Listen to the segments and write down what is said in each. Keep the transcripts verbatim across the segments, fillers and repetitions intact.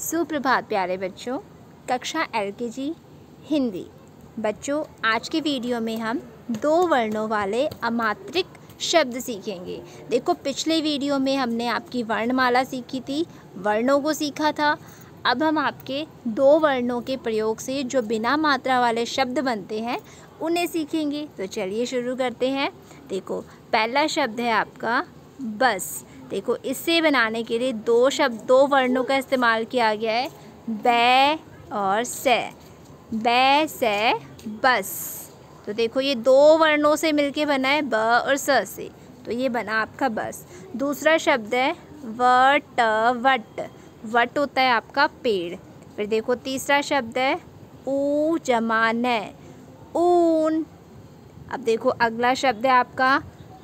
सुप्रभात प्यारे बच्चों, कक्षा एलकेजी हिंदी। बच्चों, आज के वीडियो में हम दो वर्णों वाले अमात्रिक शब्द सीखेंगे। देखो, पिछले वीडियो में हमने आपकी वर्णमाला सीखी थी, वर्णों को सीखा था। अब हम आपके दो वर्णों के प्रयोग से जो बिना मात्रा वाले शब्द बनते हैं उन्हें सीखेंगे। तो चलिए शुरू करते हैं। देखो, पहला शब्द है आपका बस। देखो, इसे बनाने के लिए दो शब्द दो वर्णों का इस्तेमाल किया गया है, बै और से। बै से बस। तो देखो, ये दो वर्णों से मिलके बना है, ब और स से। तो ये बना आपका बस। दूसरा शब्द है वट वट। वट होता है आपका पेड़। फिर देखो, तीसरा शब्द है ऊ जमा नै, ऊन। अब देखो, अगला शब्द है आपका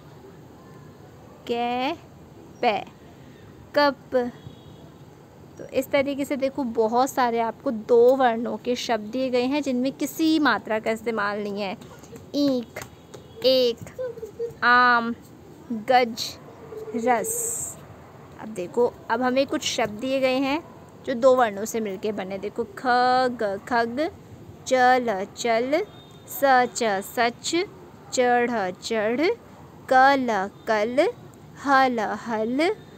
कै पै, कप। तो इस तरीके से देखो, बहुत सारे आपको दो वर्णों के शब्द दिए गए हैं जिनमें किसी मात्रा का इस्तेमाल नहीं है। ईंख, एक, आम, गज, रस। अब देखो, अब हमें कुछ शब्द दिए गए हैं जो दो वर्णों से मिलके बने। देखो, खग खग, चल चल, सच सच, चढ़ चढ़, कल कल, हल हल,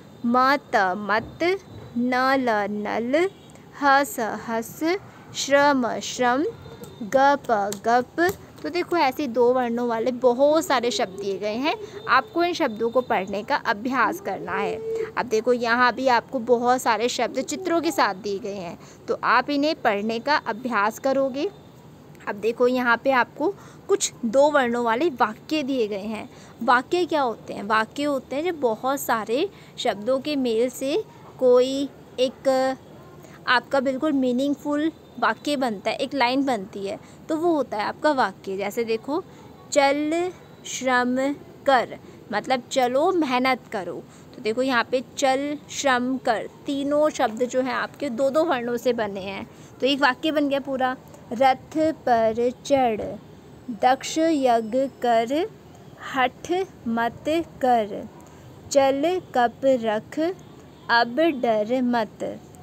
मत मत, नल नल, हस हस, श्रम श्रम, गप गप। तो देखो, ऐसे दो वर्णों वाले बहुत सारे शब्द दिए गए हैं। आपको इन शब्दों को पढ़ने का अभ्यास करना है। अब देखो, यहाँ भी आपको बहुत सारे शब्द चित्रों के साथ दिए गए हैं, तो आप इन्हें पढ़ने का अभ्यास करोगे। अब देखो, यहाँ पे आपको कुछ दो वर्णों वाले वाक्य दिए गए हैं। वाक्य क्या होते हैं? वाक्य होते हैं जब बहुत सारे शब्दों के मेल से कोई एक आपका बिल्कुल मीनिंगफुल वाक्य बनता है, एक लाइन बनती है, तो वो होता है आपका वाक्य। जैसे देखो, चल श्रम कर, मतलब चलो मेहनत करो। तो देखो, यहाँ पे चल श्रम कर, तीनों शब्द जो हैं आपके दो दो वर्णों से बने हैं, तो एक वाक्य बन गया पूरा। रथ पर चढ़, दक्ष यज्ञ कर, हठ मत कर, चल कप रख, अब डर मत,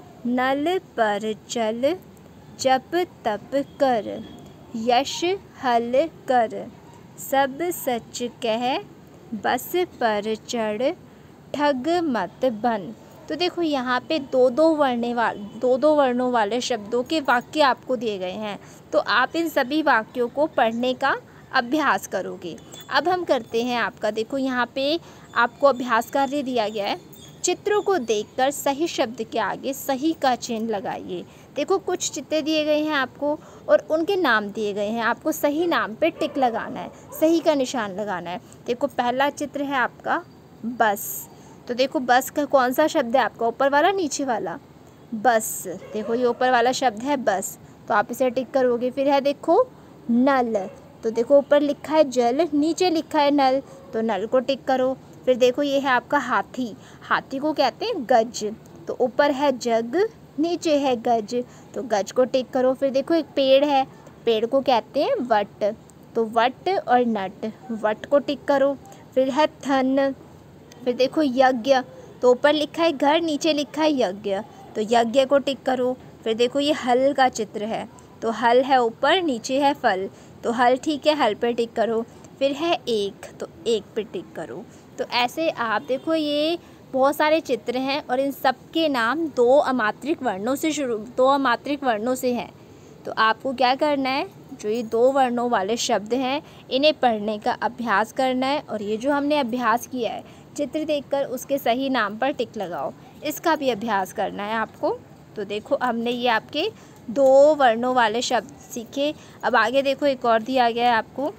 नल पर चल, जप तप कर, यश हल कर, सब सच कह, बस पर चढ़, ठग मत बन। तो देखो, यहाँ पे दो दो वर्णे वाले दो दो वर्णों वाले शब्दों के वाक्य आपको दिए गए हैं, तो आप इन सभी वाक्यों को पढ़ने का अभ्यास करोगे। अब हम करते हैं आपका, देखो यहाँ पे आपको अभ्यास कार्य दिया गया है। चित्रों को देखकर सही शब्द के आगे सही का चिन्ह लगाइए। देखो, कुछ चित्र दिए गए हैं आपको और उनके नाम दिए गए हैं। आपको सही नाम पे टिक लगाना है, सही का निशान लगाना है। देखो, पहला चित्र है आपका बस। तो देखो, बस का कौन सा शब्द है आपका? ऊपर वाला, नीचे वाला? बस। देखो, ये ऊपर वाला शब्द है बस, तो आप इसे टिक करोगे। फिर है देखो नल। तो देखो, ऊपर लिखा है जल, नीचे लिखा है नल, तो नल को टिक करो। फिर देखो, ये है आपका हाथी। हाथी को कहते हैं गज। तो ऊपर है जग, नीचे है गज, तो गज को टिक करो। फिर देखो, एक पेड़ है, पेड़ को कहते हैं वट। तो वट और नट, वट को टिक करो। फिर है थन। फिर देखो यज्ञ, तो ऊपर लिखा है घर, नीचे लिखा है यज्ञ, तो यज्ञ को टिक करो। फिर देखो, ये हल का चित्र है, तो हल है ऊपर, नीचे है फल, तो हल ठीक है, हल पर टिक करो। फिर है एक, तो एक पे टिक करो। तो ऐसे आप देखो, ये बहुत सारे चित्र हैं और इन सब के नाम दो अमात्रिक वर्णों से शुरू दो अमात्रिक वर्णों से हैं। तो आपको क्या करना है, जो ये दो वर्णों वाले शब्द हैं इन्हें पढ़ने का अभ्यास करना है। और ये जो हमने अभ्यास किया है, चित्र देखकर उसके सही नाम पर टिक लगाओ, इसका भी अभ्यास करना है आपको। तो देखो, हमने ये आपके दो वर्णों वाले शब्द सीखे। अब आगे देखो, एक और दिया गया है आपको।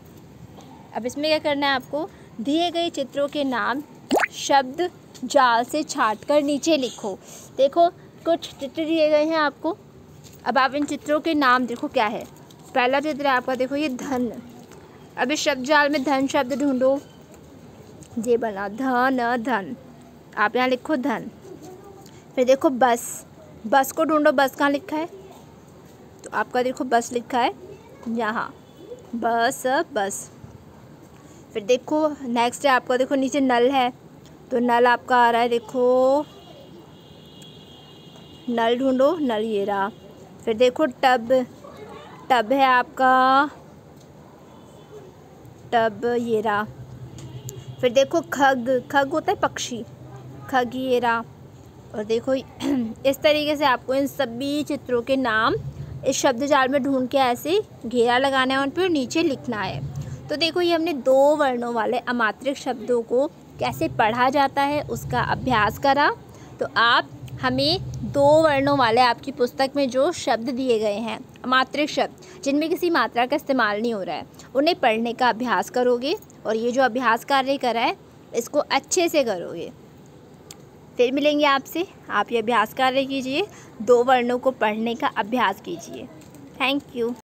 अब इसमें क्या करना है आपको, दिए गए चित्रों के नाम शब्द जाल से छांटकर नीचे लिखो। देखो, कुछ चित्र दिए गए हैं आपको। अब आप इन चित्रों के नाम देखो क्या है। पहला चित्र है आपका, देखो ये धन। अब इस शब्द जाल में धन शब्द ढूंढो। ये बना धन धन, आप यहाँ लिखो धन। फिर देखो बस, बस को ढूंढो, बस कहाँ लिखा है? तो आपका देखो बस लिखा है यहाँ, बस बस। फिर देखो नेक्स्ट है आपका, देखो नीचे नल है, तो नल आपका आ रहा है देखो नल ढूंढो, नल ये रहा। फिर देखो टब, टब है आपका, टब ये रहा। फिर देखो खग, खग होता है पक्षी, खग ये रहा। और देखो इस तरीके से आपको इन सभी चित्रों के नाम इस शब्द जाल में ढूंढ के ऐसे घेरा लगाना है उन पर, नीचे लिखना है। तो देखो ये हमने दो वर्णों वाले अमात्रिक शब्दों को कैसे पढ़ा जाता है उसका अभ्यास करा। तो आप हमें दो वर्णों वाले आपकी पुस्तक में जो शब्द दिए गए हैं अमात्रिक शब्द जिनमें किसी मात्रा का इस्तेमाल नहीं हो रहा है, उन्हें पढ़ने का अभ्यास करोगे और ये जो अभ्यास कार्य करा है इसको अच्छे से करोगे। फिर मिलेंगे आपसे, आप ये अभ्यास कार्य कीजिए, दो वर्णों को पढ़ने का अभ्यास कीजिए। Thank you.